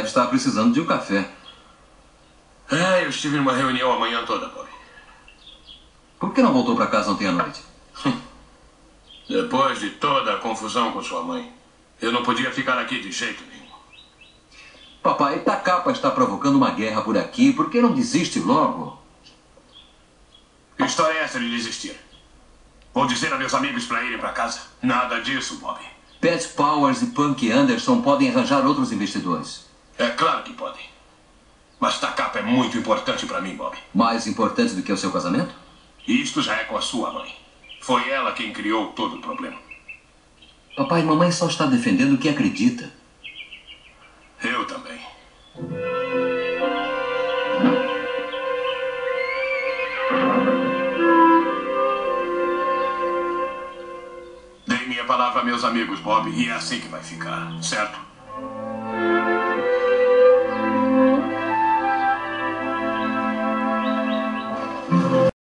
deve estar precisando de um café. Eu estive numa reunião a manhã toda, Bob. Por que não voltou para casa ontem à noite? Depois de toda a confusão com sua mãe, eu não podia ficar aqui de jeito nenhum. Papai, Takapa está provocando uma guerra por aqui. Por que não desiste logo? Que história é essa de desistir? Vou dizer a meus amigos para irem para casa. Nada disso, Bob. Pat Powers e Punk Anderson podem arranjar outros investidores. É claro que podem. Mas Takapa é muito importante para mim, Bob. Mais importante do que o seu casamento? E isto já é com a sua mãe. Foi ela quem criou todo o problema. Papai, mamãe só está defendendo o que acredita. Eu também. Dei minha palavra a meus amigos, Bob, e é assim que vai ficar, certo?